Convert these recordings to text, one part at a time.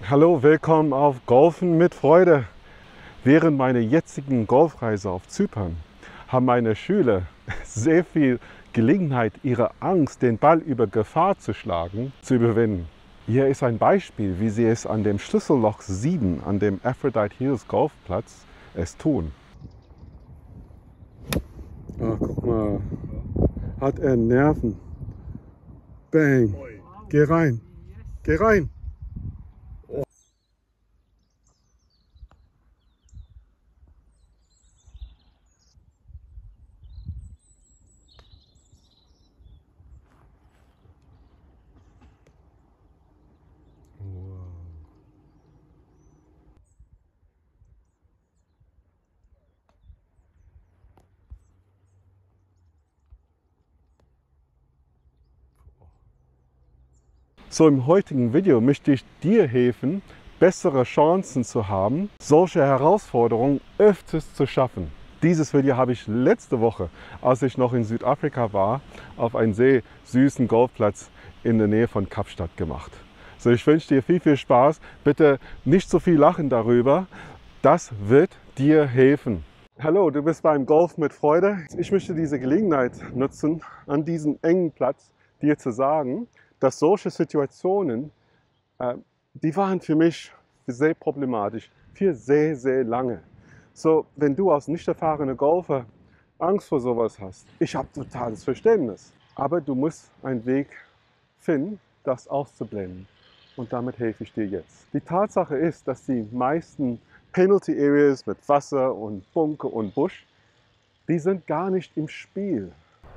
Hallo, willkommen auf Golfen mit Freude. Während meiner jetzigen Golfreise auf Zypern haben meine Schüler sehr viel Gelegenheit, ihre Angst, den Ball über Gefahr zu schlagen, zu überwinden. Hier ist ein Beispiel, wie sie es an dem Schlüsselloch 7 an dem Aphrodite Hills Golfplatz es tun. Ach, guck mal, hat er Nerven. Bang, geh rein, geh rein. So, im heutigen Video möchte ich dir helfen, bessere Chancen zu haben, solche Herausforderungen öfters zu schaffen. Dieses Video habe ich letzte Woche, als ich noch in Südafrika war, auf einem sehr süßen Golfplatz in der Nähe von Kapstadt gemacht. So, ich wünsche dir viel Spaß. Bitte nicht so viel lachen darüber. Das wird dir helfen. Hallo, du bist beim Golf mit Freude. Ich möchte diese Gelegenheit nutzen, an diesem engen Platz dir zu sagen, dass solche Situationen, die waren für mich sehr problematisch, für sehr lange. So, wenn du als nicht erfahrener Golfer Angst vor sowas hast, ich habe totales Verständnis. Aber du musst einen Weg finden, das auszublenden. Und damit helfe ich dir jetzt. Die Tatsache ist, dass die meisten Penalty Areas mit Wasser und Bunker und Busch, die sind gar nicht im Spiel.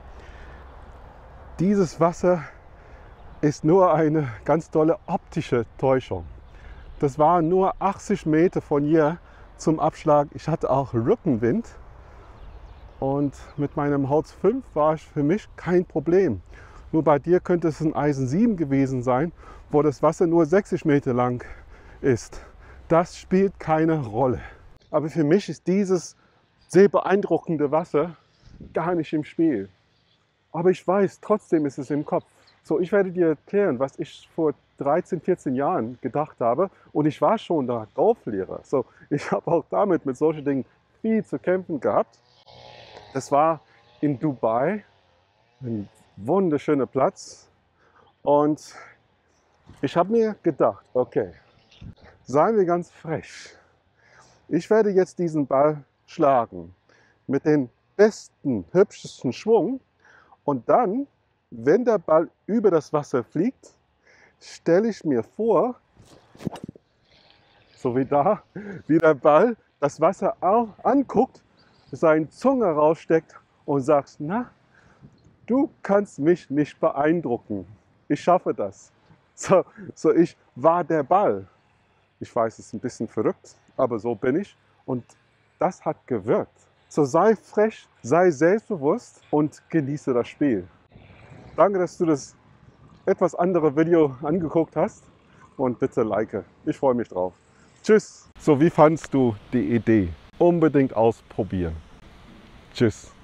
Dieses Wasser ist nur eine ganz tolle optische Täuschung. Das waren nur 80 Meter von hier zum Abschlag. Ich hatte auch Rückenwind und mit meinem Holz 5 war es für mich kein Problem. Nur bei dir könnte es ein Eisen 7 gewesen sein, wo das Wasser nur 60 Meter lang ist. Das spielt keine Rolle. Aber für mich ist dieses sehr beeindruckende Wasser gar nicht im Spiel. Aber ich weiß, trotzdem ist es im Kopf. So, ich werde dir erklären, was ich vor 13, 14 Jahren gedacht habe. Und ich war schon da Golflehrer. So, ich habe auch damit mit solchen Dingen viel zu kämpfen gehabt. Das war in Dubai, ein wunderschöner Platz. Und ich habe mir gedacht, okay, seien wir ganz frech. Ich werde jetzt diesen Ball schlagen mit dem besten, hübschesten Schwung. Und dann, wenn der Ball über das Wasser fliegt, stelle ich mir vor, so wie da, wie der Ball das Wasser auch anguckt, seine Zunge raussteckt und sagt, na, du kannst mich nicht beeindrucken. Ich schaffe das. So ich war der Ball. Ich weiß, es ist ein bisschen verrückt, aber so bin ich. Und das hat gewirkt. So sei frech, sei selbstbewusst und genieße das Spiel. Danke, dass du das etwas andere Video angeguckt hast und bitte like. Ich freue mich drauf. Tschüss. So, wie fandst du die Idee? Unbedingt ausprobieren. Tschüss.